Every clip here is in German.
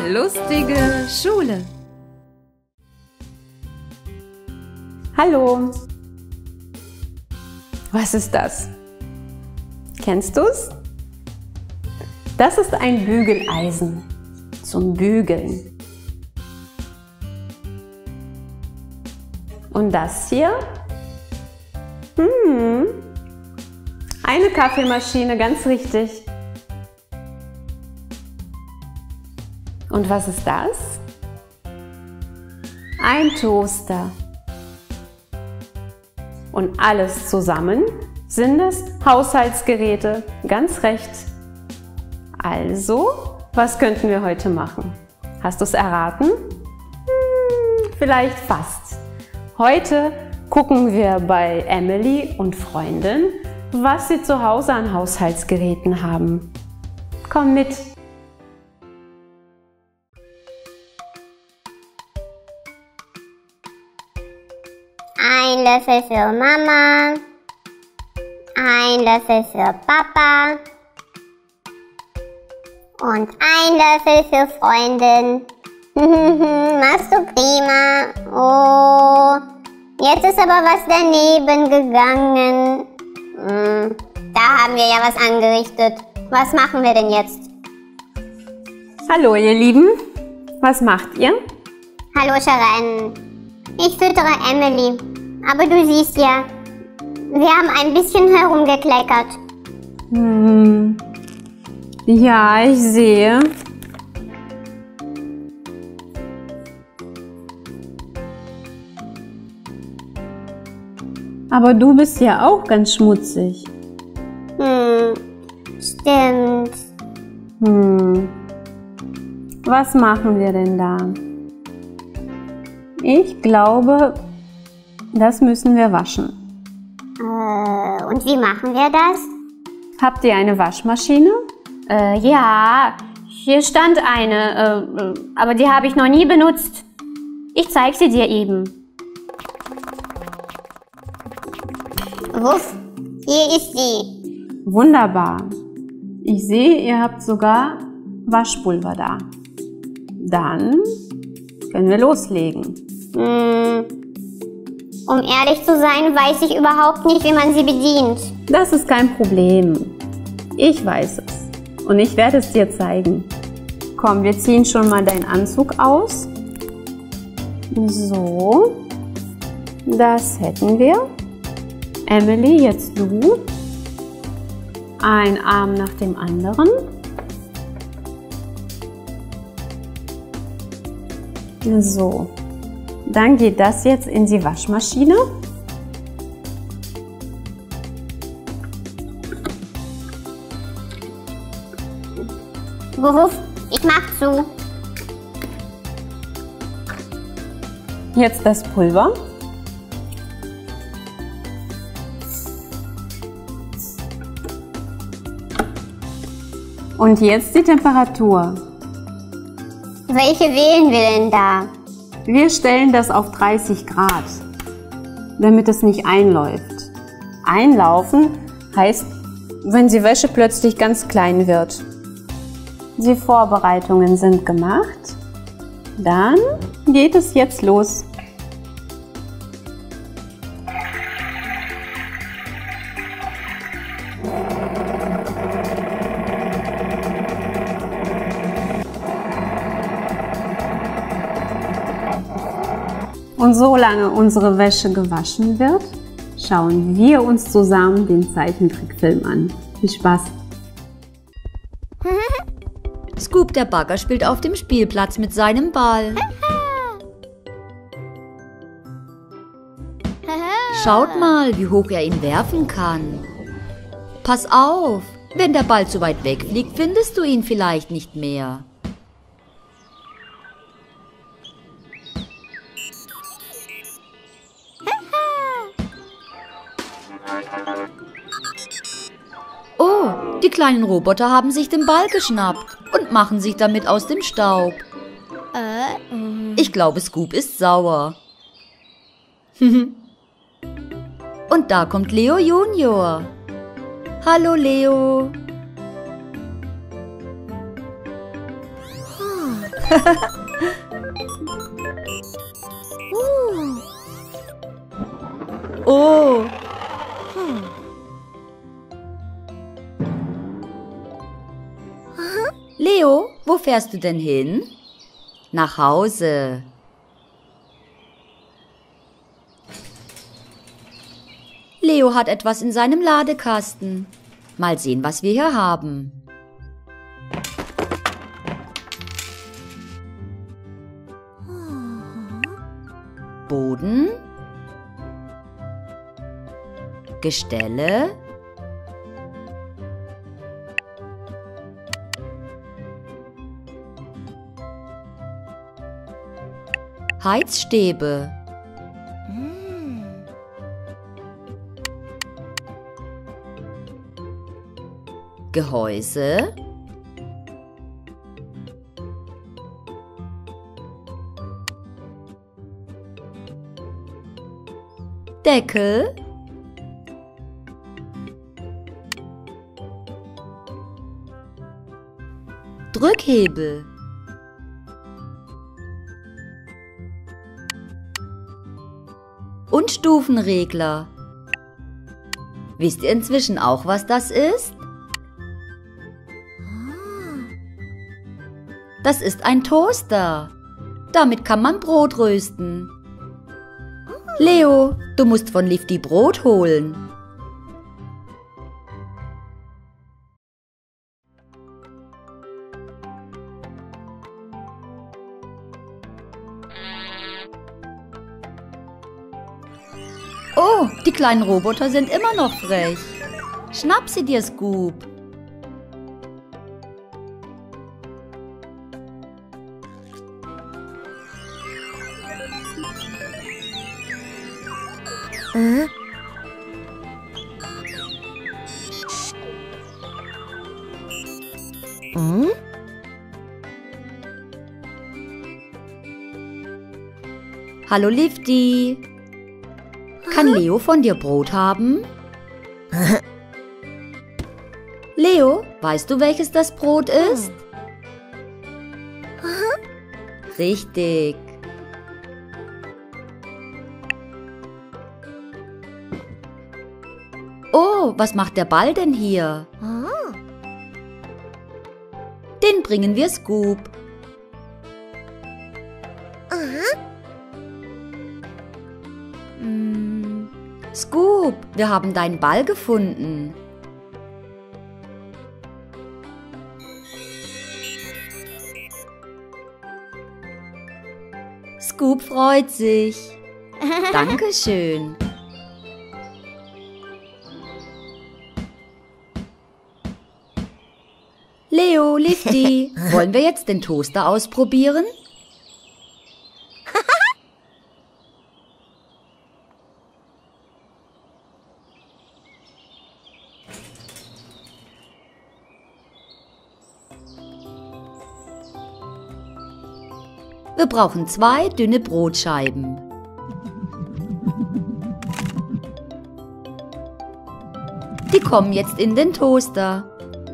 Lustige Schule. Hallo. Was ist das? Kennst du's? Das ist ein Bügeleisen zum Bügeln. Und das hier? Eine Kaffeemaschine, ganz richtig. Und was ist das? Ein Toaster. Und alles zusammen sind es Haushaltsgeräte, ganz recht. Also, was könnten wir heute machen? Hast du es erraten? Vielleicht fast. Heute gucken wir bei Emily und Freunden, was sie zu Hause an Haushaltsgeräten haben. Komm mit! Ein Löffel für Mama, ein Löffel für Papa und ein Löffel für Freundin. Machst du prima. Oh, jetzt ist aber was daneben gegangen. Da haben wir ja was angerichtet. Was machen wir denn jetzt? Hallo ihr Lieben, was macht ihr? Hallo Sharon, ich füttere Emily. Aber du siehst ja, wir haben ein bisschen herumgekleckert. Ja, ich sehe. Aber du bist ja auch ganz schmutzig. Stimmt. Was machen wir denn da? Ich glaube, das müssen wir waschen. Und wie machen wir das? Habt ihr eine Waschmaschine? Ja, hier stand eine, aber die habe ich noch nie benutzt. Ich zeige sie dir eben. Wuff, hier ist sie. Wunderbar. Ich sehe, ihr habt sogar Waschpulver da. Dann können wir loslegen. Um ehrlich zu sein, weiß ich überhaupt nicht, wie man sie bedient. Das ist kein Problem. Ich weiß es. Und ich werde es dir zeigen. Komm, wir ziehen schon mal deinen Anzug aus. So. Das hätten wir. Emily, jetzt du. Ein Arm nach dem anderen. So. Dann geht das jetzt in die Waschmaschine. Wuff, ich mach zu. Jetzt das Pulver. Und jetzt die Temperatur. Welche wählen wir denn da? Wir stellen das auf 30 Grad, damit es nicht einläuft. Einlaufen heißt, wenn die Wäsche plötzlich ganz klein wird. Die Vorbereitungen sind gemacht. Dann geht es jetzt los. Und solange unsere Wäsche gewaschen wird, schauen wir uns zusammen den Zeichentrickfilm an. Viel Spaß! Scoop der Bagger spielt auf dem Spielplatz mit seinem Ball. Schaut mal, wie hoch er ihn werfen kann. Pass auf, wenn der Ball zu weit wegfliegt, findest du ihn vielleicht nicht mehr. Oh, die kleinen Roboter haben sich den Ball geschnappt und machen sich damit aus dem Staub. Ich glaube, Scoop ist sauer. Und da kommt Leo Junior. Hallo Leo. Oh. Leo, wo fährst du denn hin? Nach Hause. Leo hat etwas in seinem Ladekasten. Mal sehen, was wir hier haben. Boden. Gestelle. Heizstäbe. Gehäuse. Deckel. Drückhebel. Und Stufenregler. Wisst ihr inzwischen auch, was das ist? Das ist ein Toaster. Damit kann man Brot rösten. Leo, du musst von Lifty Brot holen. Oh, die kleinen Roboter sind immer noch frech. Schnapp sie dir, Scoop. Hallo Lifty. Kann Leo von dir Brot haben? Leo, weißt du, welches das Brot ist? Richtig. Oh, was macht der Ball denn hier? Den bringen wir Scoop. Scoop, wir haben deinen Ball gefunden. Scoop freut sich. Dankeschön. Leo, Lifty, wollen wir jetzt den Toaster ausprobieren? Wir brauchen 2 dünne Brotscheiben. Die kommen jetzt in den Toaster.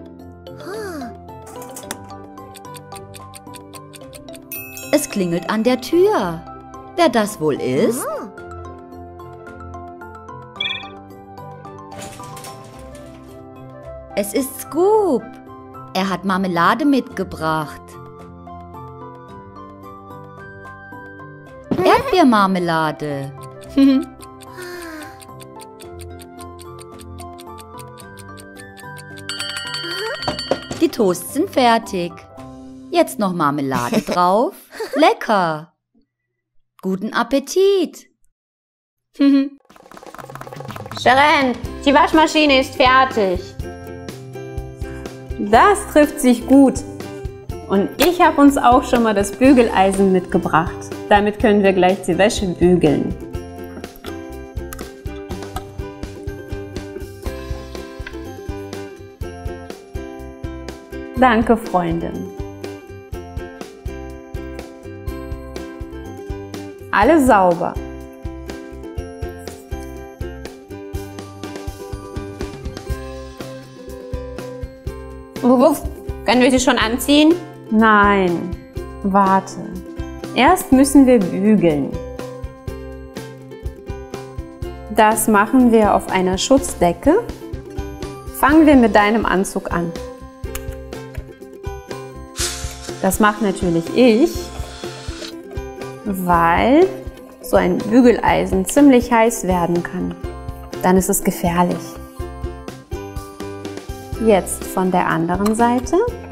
Es klingelt an der Tür. Wer das wohl ist? Es ist Scoop. Er hat Marmelade mitgebracht. Erdbeermarmelade. Die Toasts sind fertig. Jetzt noch Marmelade drauf. Lecker. Guten Appetit. Sharon, die Waschmaschine ist fertig. Das trifft sich gut. Und ich habe uns auch schon mal das Bügeleisen mitgebracht. Damit können wir gleich die Wäsche bügeln. Danke, Freundin. Alles sauber. Wuff, können wir sie schon anziehen? Nein, Warte. Erst müssen wir bügeln. Das machen wir auf einer Schutzdecke. Fangen wir mit deinem Anzug an. Das mache natürlich ich, weil so ein Bügeleisen ziemlich heiß werden kann. Dann ist es gefährlich. Jetzt von der anderen Seite.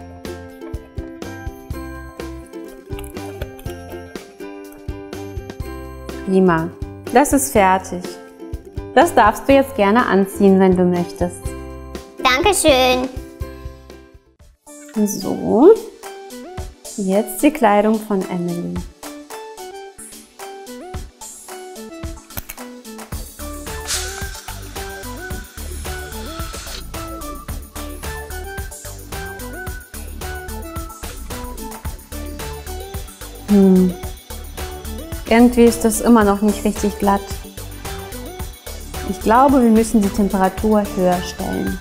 Prima, das ist fertig. Das darfst du jetzt gerne anziehen, wenn du möchtest. Dankeschön. So, jetzt die Kleidung von Emily. Irgendwie ist das immer noch nicht richtig glatt. Ich glaube, wir müssen die Temperatur höher stellen.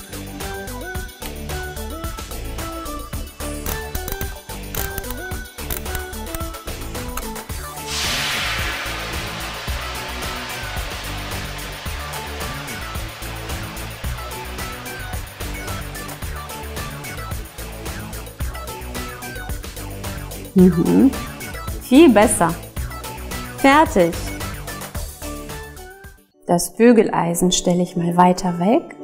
Viel besser. Fertig. Das Bügeleisen stelle ich mal weiter weg.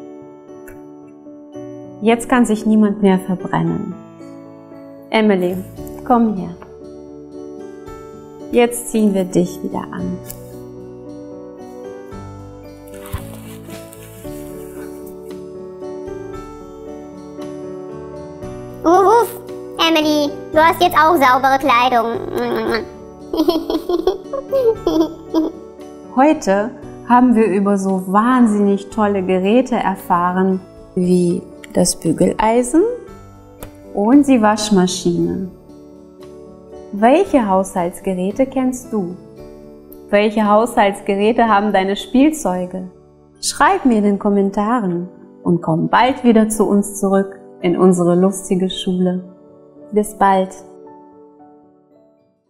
Jetzt kann sich niemand mehr verbrennen. Emily, komm her. Jetzt ziehen wir dich wieder an. Emily, du hast jetzt auch saubere Kleidung. Heute haben wir über so wahnsinnig tolle Geräte erfahren, wie das Bügeleisen und die Waschmaschine. Welche Haushaltsgeräte kennst du? Welche Haushaltsgeräte haben deine Spielzeuge? Schreib mir in den Kommentaren und komm bald wieder zu uns zurück in unsere lustige Schule. Bis bald!